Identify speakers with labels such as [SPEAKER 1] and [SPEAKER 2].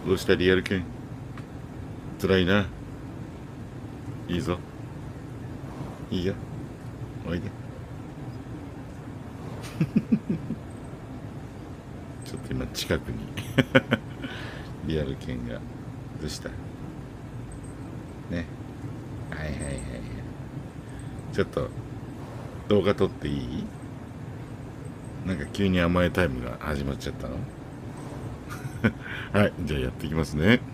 [SPEAKER 1] どうしたリアル犬。辛いな。いいぞ。いいよ。おいで。ちょっと今近くにリアル犬が。どうしたね。はいはいはいはい。ちょっと動画撮っていい？なんか急に甘えタイムが始まっちゃったの。はい、じゃあやっていきますね。